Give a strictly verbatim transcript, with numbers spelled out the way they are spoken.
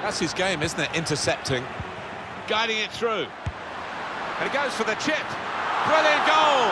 That's his game, isn't it? Intercepting. Guiding it through. And he goes for the chip. Brilliant goal!